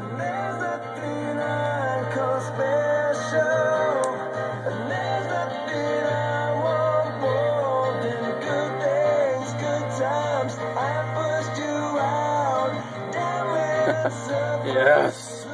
there's nothing I call special. And there's nothing I want more than good things, good times. I pushed you out. Damn it, Yes.